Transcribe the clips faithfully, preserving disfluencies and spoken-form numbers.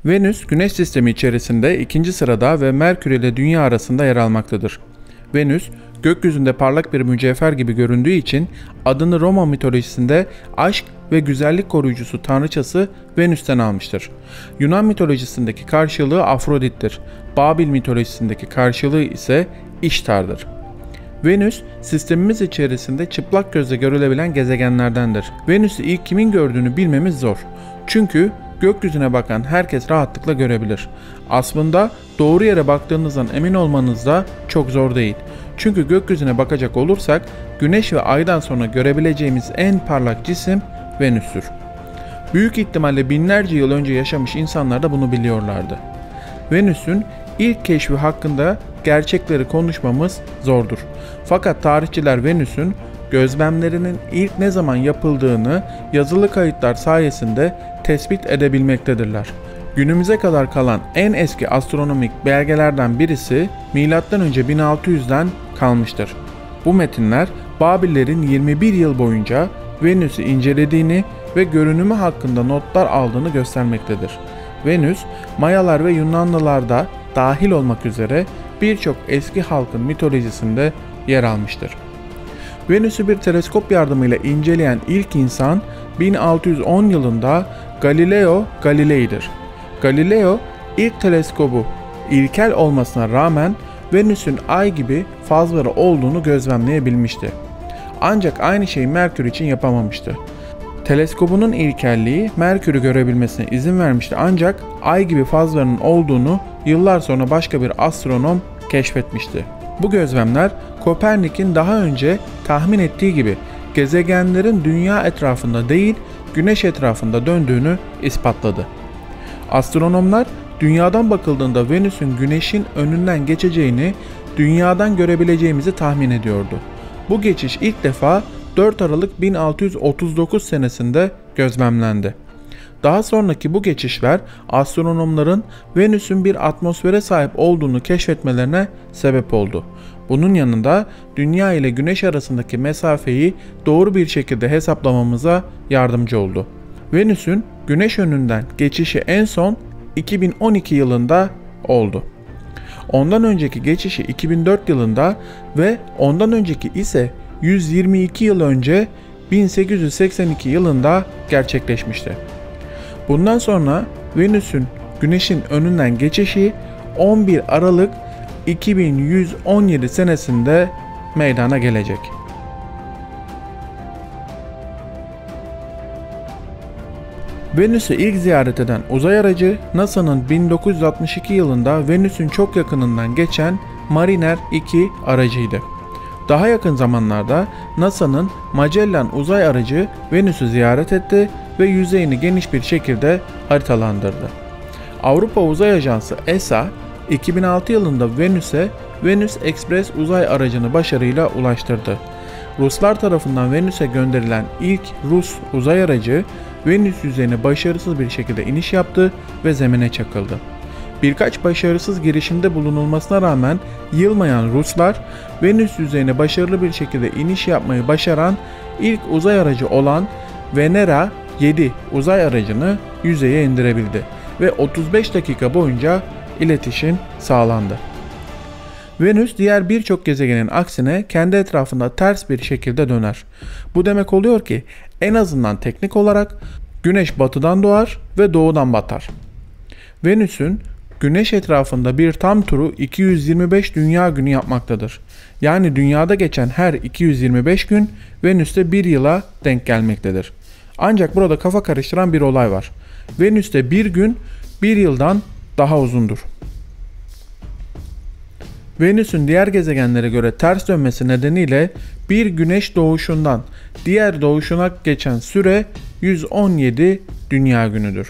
Venüs, Güneş sistemi içerisinde ikinci sırada ve Merkür ile Dünya arasında yer almaktadır. Venüs, gökyüzünde parlak bir mücevher gibi göründüğü için adını Roma mitolojisinde aşk ve güzellik koruyucusu tanrıçası Venüs'ten almıştır. Yunan mitolojisindeki karşılığı Afrodit'tir. Babil mitolojisindeki karşılığı ise İştar'dır. Venüs, sistemimiz içerisinde çıplak gözle görülebilen gezegenlerdendir. Venüs'ü ilk kimin gördüğünü bilmemiz zor. Çünkü gökyüzüne bakan herkes rahatlıkla görebilir. Aslında doğru yere baktığınızdan emin olmanız da çok zor değil. Çünkü gökyüzüne bakacak olursak Güneş ve Ay'dan sonra görebileceğimiz en parlak cisim Venüs'tür. Büyük ihtimalle binlerce yıl önce yaşamış insanlar da bunu biliyorlardı. Venüs'ün ilk keşfi hakkında gerçekleri konuşmamız zordur. Fakat tarihçiler Venüs'ün gözlemlerinin ilk ne zaman yapıldığını yazılı kayıtlar sayesinde tespit edebilmektedirler. Günümüze kadar kalan en eski astronomik belgelerden birisi milattan önce bin altı yüzden kalmıştır. Bu metinler Babillerin yirmi bir yıl boyunca Venüs'ü incelediğini ve görünümü hakkında notlar aldığını göstermektedir. Venüs, Mayalar ve Yunanlılarda dahil olmak üzere birçok eski halkın mitolojisinde yer almıştır. Venüs'ü bir teleskop yardımıyla inceleyen ilk insan bin altı yüz on yılında Galileo Galilei'dir. Galileo ilk teleskobu ilkel olmasına rağmen Venüs'ün Ay gibi fazları olduğunu gözlemleyebilmişti. Ancak aynı şeyi Merkür için yapamamıştı. Teleskobunun ilkelliği Merkür'ü görebilmesine izin vermişti ancak Ay gibi fazlarının olduğunu yıllar sonra başka bir astronom keşfetmişti. Bu gözlemler Kopernik'in daha önce tahmin ettiği gibi gezegenlerin Dünya etrafında değil Güneş etrafında döndüğünü ispatladı. Astronomlar Dünya'dan bakıldığında Venüs'ün Güneş'in önünden geçeceğini Dünya'dan görebileceğimizi tahmin ediyordu. Bu geçiş ilk defa dört Aralık bin altı yüz otuz dokuz senesinde gözlemlendi. Daha sonraki bu geçişler astronomların Venüs'ün bir atmosfere sahip olduğunu keşfetmelerine sebep oldu. Bunun yanında Dünya ile Güneş arasındaki mesafeyi doğru bir şekilde hesaplamamıza yardımcı oldu. Venüs'ün Güneş önünden geçişi en son iki bin on iki yılında oldu. Ondan önceki geçişi iki bin dört yılında ve ondan önceki ise yüz yirmi iki yıl önce bin sekiz yüz seksen iki yılında gerçekleşmişti. Bundan sonra Venüs'ün Güneş'in önünden geçişi on bir Aralık iki bin yüz on yedi senesinde meydana gelecek. Venüs'ü ilk ziyaret eden uzay aracı NASA'nın bin dokuz yüz altmış iki yılında Venüs'ün çok yakınından geçen Mariner iki aracıydı. Daha yakın zamanlarda NASA'nın Magellan uzay aracı Venüs'ü ziyaret etti ve yüzeyini geniş bir şekilde haritalandırdı. Avrupa Uzay Ajansı E S A, iki bin altı yılında Venüs'e Venüs Express uzay aracını başarıyla ulaştırdı. Ruslar tarafından Venüs'e gönderilen ilk Rus uzay aracı Venüs yüzeyine başarısız bir şekilde iniş yaptı ve zemine çakıldı. Birkaç başarısız girişimde bulunulmasına rağmen yılmayan Ruslar, Venüs yüzeyine başarılı bir şekilde iniş yapmayı başaran ilk uzay aracı olan Venera yedi uzay aracını yüzeye indirebildi ve otuz beş dakika boyunca iletişim sağlandı. Venüs diğer birçok gezegenin aksine kendi etrafında ters bir şekilde döner. Bu demek oluyor ki en azından teknik olarak Güneş batıdan doğar ve doğudan batar. Venüs'ün Güneş etrafında bir tam turu iki yüz yirmi beş dünya günü yapmaktadır. Yani dünyada geçen her iki yüz yirmi beş gün Venüs'te bir yıla denk gelmektedir. Ancak burada kafa karıştıran bir olay var. Venüs'te bir gün bir yıldan daha uzundur. Venüs'ün diğer gezegenlere göre ters dönmesi nedeniyle bir güneş doğuşundan diğer doğuşuna geçen süre yüz on yedi dünya günüdür.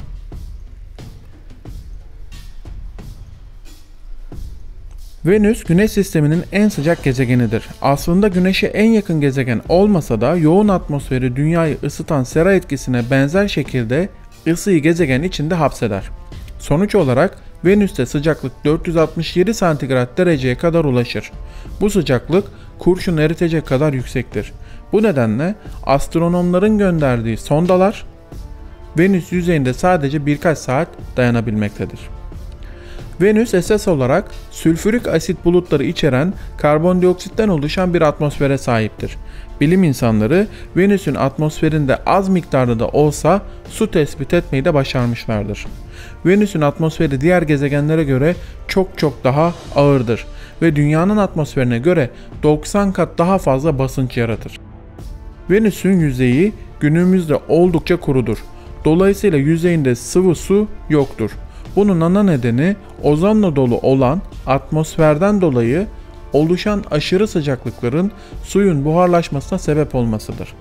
Venüs, Güneş sisteminin en sıcak gezegenidir. Aslında Güneş'e en yakın gezegen olmasa da yoğun atmosferi Dünya'yı ısıtan sera etkisine benzer şekilde ısıyı gezegen içinde hapseder. Sonuç olarak Venüs'te sıcaklık dört yüz altmış yedi santigrat dereceye kadar ulaşır. Bu sıcaklık kurşun eritecek kadar yüksektir. Bu nedenle astronomların gönderdiği sondalar Venüs yüzeyinde sadece birkaç saat dayanabilmektedir. Venüs esas olarak sülfürik asit bulutları içeren karbondioksitten oluşan bir atmosfere sahiptir. Bilim insanları Venüs'ün atmosferinde az miktarda da olsa su tespit etmeyi de başarmışlardır. Venüs'ün atmosferi diğer gezegenlere göre çok çok daha ağırdır ve Dünya'nın atmosferine göre doksan kat daha fazla basınç yaratır. Venüs'ün yüzeyi günümüzde oldukça kurudur. Dolayısıyla yüzeyinde sıvı su yoktur. Bunun ana nedeni ozonla dolu olan atmosferden dolayı oluşan aşırı sıcaklıkların suyun buharlaşmasına sebep olmasıdır.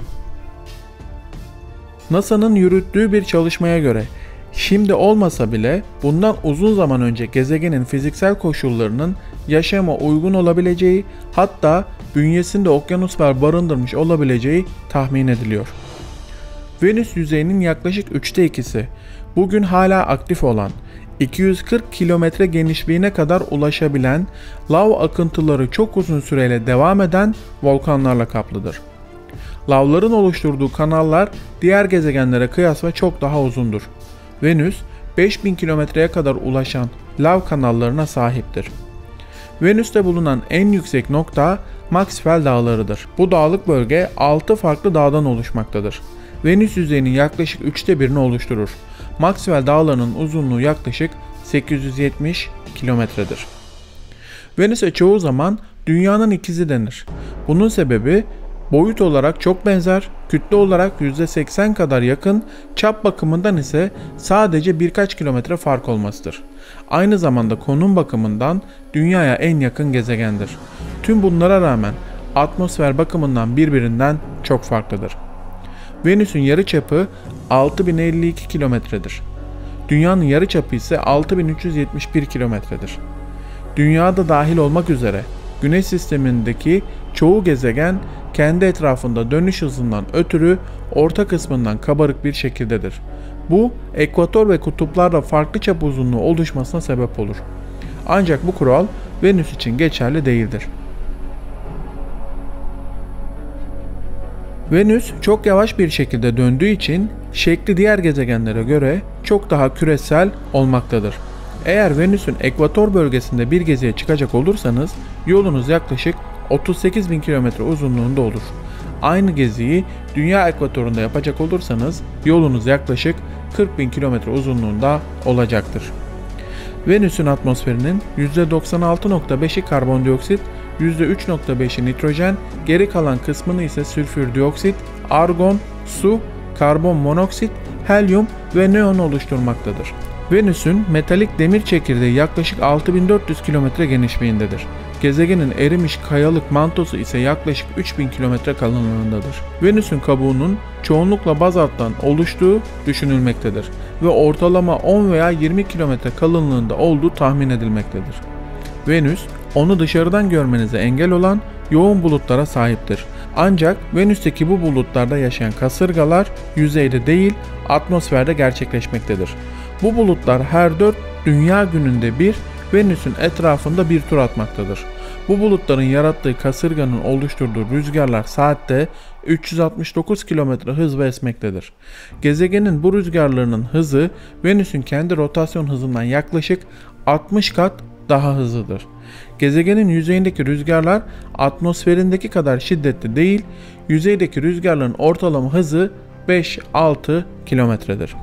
NASA'nın yürüttüğü bir çalışmaya göre şimdi olmasa bile bundan uzun zaman önce gezegenin fiziksel koşullarının yaşama uygun olabileceği, hatta bünyesinde okyanuslar barındırmış olabileceği tahmin ediliyor. Venüs yüzeyinin yaklaşık üçte ikisi bugün hala aktif olan, iki yüz kırk kilometre genişliğine kadar ulaşabilen, lav akıntıları çok uzun süreyle devam eden volkanlarla kaplıdır. Lavların oluşturduğu kanallar diğer gezegenlere kıyasla çok daha uzundur. Venüs, beş bin kilometreye kadar ulaşan lav kanallarına sahiptir. Venüs'te bulunan en yüksek nokta Maxwell Dağları'dır. Bu dağlık bölge altı farklı dağdan oluşmaktadır. Venüs yüzeyinin yaklaşık üçte birini oluşturur. Maxwell Dağları'nın uzunluğu yaklaşık sekiz yüz yetmiş kilometredir. Venüs'e çoğu zaman Dünya'nın ikizi denir. Bunun sebebi boyut olarak çok benzer, kütle olarak yüzde seksen kadar yakın, çap bakımından ise sadece birkaç kilometre fark olmasıdır. Aynı zamanda konum bakımından Dünya'ya en yakın gezegendir. Tüm bunlara rağmen atmosfer bakımından birbirinden çok farklıdır. Venüs'ün yarıçapı altı bin elli iki kilometredir. Dünyanın yarıçapı ise altı bin üç yüz yetmiş bir kilometredir. Dünyada dahil olmak üzere Güneş sistemindeki çoğu gezegen kendi etrafında dönüş hızından ötürü orta kısmından kabarık bir şekildedir. Bu, ekvator ve kutuplarda farklı çap uzunluğu oluşmasına sebep olur. Ancak bu kural Venüs için geçerli değildir. Venüs çok yavaş bir şekilde döndüğü için şekli diğer gezegenlere göre çok daha küresel olmaktadır. Eğer Venüs'ün ekvator bölgesinde bir geziye çıkacak olursanız yolunuz yaklaşık otuz sekiz bin kilometre uzunluğunda olur. Aynı geziyi Dünya ekvatorunda yapacak olursanız yolunuz yaklaşık kırk bin kilometre uzunluğunda olacaktır. Venüs'ün atmosferinin yüzde doksan altı nokta beşi karbondioksit, yüzde üç nokta beşi nitrojen, geri kalan kısmını ise sülfür dioksit, argon, su, karbon monoksit, helyum ve neon oluşturmaktadır. Venüs'ün metalik demir çekirdeği yaklaşık altı bin dört yüz kilometre genişliğindedir. Gezegenin erimiş kayalık mantosu ise yaklaşık üç bin kilometre kalınlığındadır. Venüs'ün kabuğunun çoğunlukla bazalttan oluştuğu düşünülmektedir ve ortalama on veya yirmi kilometre kalınlığında olduğu tahmin edilmektedir. Venüs, onu dışarıdan görmenize engel olan yoğun bulutlara sahiptir. Ancak Venüs'teki bu bulutlarda yaşayan kasırgalar yüzeyde değil, atmosferde gerçekleşmektedir. Bu bulutlar her dört dünya gününde bir Venüs'ün etrafında bir tur atmaktadır. Bu bulutların yarattığı kasırganın oluşturduğu rüzgarlar saatte üç yüz altmış dokuz kilometre hızla esmektedir. Gezegenin bu rüzgarlarının hızı Venüs'ün kendi rotasyon hızından yaklaşık altmış kat daha hızlıdır. Gezegenin yüzeyindeki rüzgarlar atmosferindeki kadar şiddetli değil, yüzeydeki rüzgarların ortalama hızı beş altı kilometredir.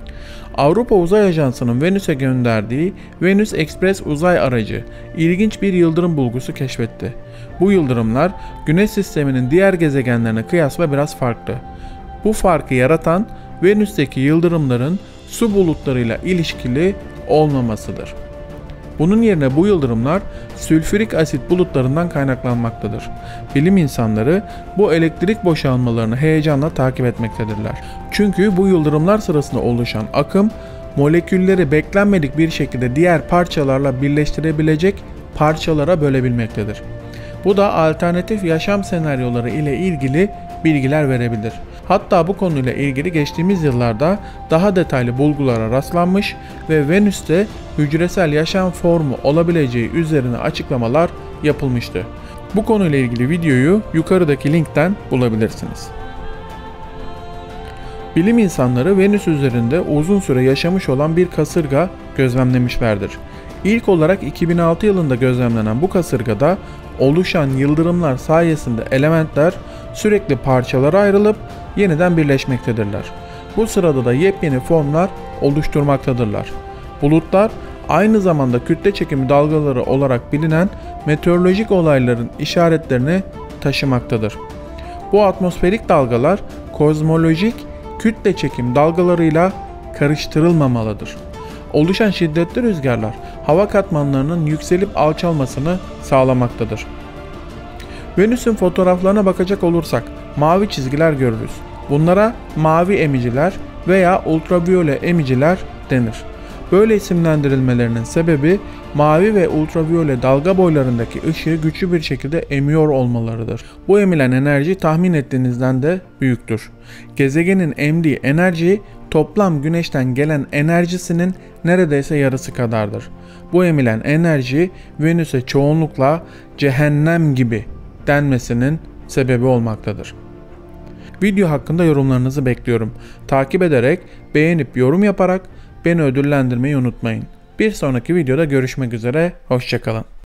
Avrupa Uzay Ajansı'nın Venüs'e gönderdiği Venüs Express uzay aracı ilginç bir yıldırım bulgusu keşfetti. Bu yıldırımlar Güneş sisteminin diğer gezegenlerine kıyasla biraz farklı. Bu farkı yaratan Venüs'teki yıldırımların su bulutlarıyla ilişkili olmamasıdır. Bunun yerine bu yıldırımlar sülfürik asit bulutlarından kaynaklanmaktadır. Bilim insanları bu elektrik boşalmalarını heyecanla takip etmektedirler. Çünkü bu yıldırımlar sırasında oluşan akım molekülleri beklenmedik bir şekilde diğer parçalarla birleştirebilecek parçalara bölebilmektedir. Bu da alternatif yaşam senaryoları ile ilgili bilgiler verebilir. Hatta bu konuyla ilgili geçtiğimiz yıllarda daha detaylı bulgulara rastlanmış ve Venüs'te hücresel yaşam formu olabileceği üzerine açıklamalar yapılmıştı. Bu konuyla ilgili videoyu yukarıdaki linkten bulabilirsiniz. Bilim insanları Venüs üzerinde uzun süre yaşamış olan bir kasırga gözlemlemişlerdir. İlk olarak iki bin altı yılında gözlemlenen bu kasırgada oluşan yıldırımlar sayesinde elementler sürekli parçalara ayrılıp yeniden birleşmektedirler. Bu sırada da yepyeni formlar oluşturmaktadırlar. Bulutlar aynı zamanda kütle çekimi dalgaları olarak bilinen meteorolojik olayların işaretlerini taşımaktadır. Bu atmosferik dalgalar kozmolojik kütle çekim dalgalarıyla karıştırılmamalıdır. Oluşan şiddetli rüzgarlar hava katmanlarının yükselip alçalmasını sağlamaktadır. Venüs'ün fotoğraflarına bakacak olursak mavi çizgiler görürüz. Bunlara mavi emiciler veya ultraviyole emiciler denir. Böyle isimlendirilmelerinin sebebi mavi ve ultraviyole dalga boylarındaki ışığı güçlü bir şekilde emiyor olmalarıdır. Bu emilen enerji tahmin ettiğinizden de büyüktür. Gezegenin emdiği enerji toplam Güneş'ten gelen enerjisinin neredeyse yarısı kadardır. Bu emilen enerji Venüs'e çoğunlukla cehennem gibi denmesinin sebebi olmaktadır. Video hakkında yorumlarınızı bekliyorum. Takip ederek, beğenip yorum yaparak beni ödüllendirmeyi unutmayın. Bir sonraki videoda görüşmek üzere, hoşça kalın.